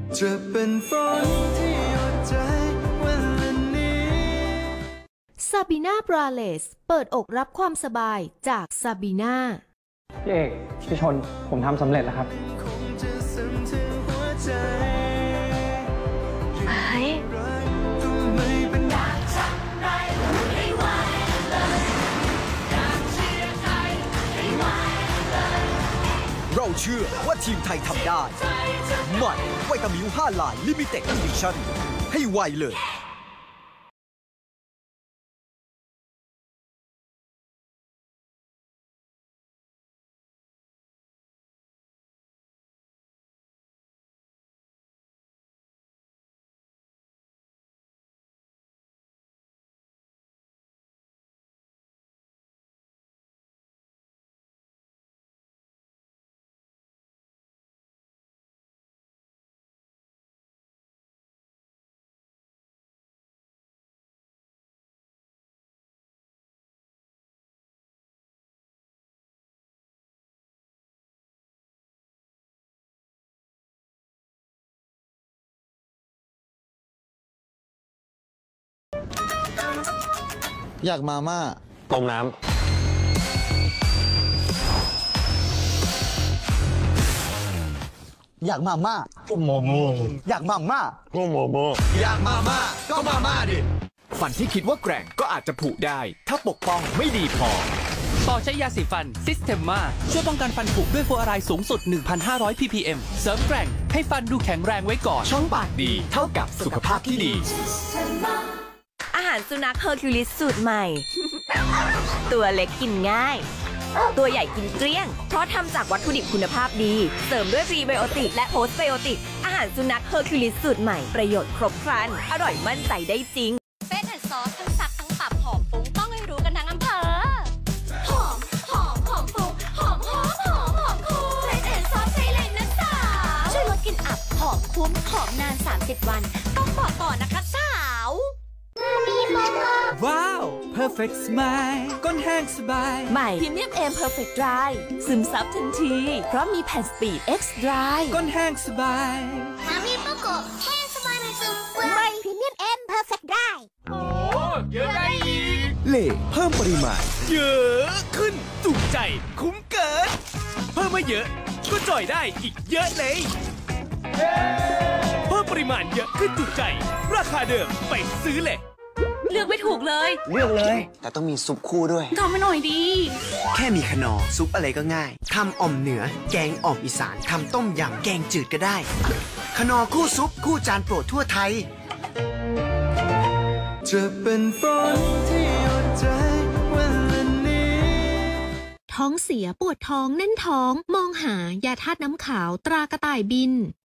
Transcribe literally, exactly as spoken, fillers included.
จะเป็นฝนที่หยดใจวันนี้ซาบีนาบราเลสเปิดอกรับความสบายจากซาบีนาพี่เอกพี่ชนผมทำสำเร็จแล้วครับเฮ้ยเราเชื่อว่าทีมไทยทำได้ใหม่ไวตามิวห้าลายลิมิเต็ดอีดิชั่นให้ไวเลยอยากมาม่าต้มน้ำอยากมาม่าก็โมโมอยากมาม่าก็โมโมอยากมาม่าก็มาม่าดิฟันที่คิดว่าแกร่งก็อาจจะผุได้ถ้าปกป้องไม่ดีพอต่อใช้ยาสีฟันซิสเ e มมาช่วยป้องกันฟันผุด้วยฟลูออไรด์สูงสุด หนึ่งพันห้าร้อย พี พี เอ็ม เสริมแกร่งให้ฟันดูแข็งแรงไว้ก่อนช่องปากดีเท่ากับสุขภาพที่ดีอาหารสุนัขเฮอร์คิวลิสสูตรใหม่ ตัวเล็กกินง่ายตัวใหญ่กินเกลี้ยงเพราะทำจากวัตถุดิบคุณภาพดีเสริมด้วยพรีไบโอติกและโพสไบโอติกอาหารสุนัขเฮอร์คิวลิสสูตรใหม่ประโยชน์ครบครันอร่อยมั่นใจได้จริงเฟสแอนด์ซอสทั้งซักทั้งปรับหอมฟุ้งต้องให้รู้กันทั้งอำเภอหอมหอมหอมฟุ้งหอมหอมหอมหอมคุ้มเฟสแอนด์ซอสใช้เลยนะสาวช่วยลดกลิ่นอับหอมคุ้มหอมนานสามสิบวันต้องบอกก่อนนะคะสาวว้าว Perfect Smile ก้นแห้งสบายใหม่พรีเมียมเอ็ม Perfect Dry ซึมซับทันทีเพราะมีแผ่นสปีด X Dry ก้นแห้งสบายมามีโปโกแห้งสบายไม่ซึมเปื้อนใหม่พรีเมียมเอ็ม Perfect Dry โอ้เยอะได้อีกเล่เพิ่มปริมาณเยอะขึ้นจุใจคุ้มเกินเพิ่มมาเยอะก็จ่อยได้อีกเยอะเลยเพิ่มปริมาณเยอะขึ้นจุใจราคาเดิมไปซื้อเลยเลือกไม่ถูกเลยเลือกเลยแต่ต้องมีซุปคู่ด้วยทำมาหน่อยดีแค่มีขนอซุปอะไรก็ง่ายทำอ่อมเหนือแกงอ่อมอีสานทำต้มยำแกงจืดก็ได้ขนอคู่ซุปคู่จานโปรดทั่วไทยจะเป็นฝนที่หยดใจวันนี้ท้องเสียปวดท้องแน่นท้องมองหายาธาตุน้ำขาวตรากระต่ายบิน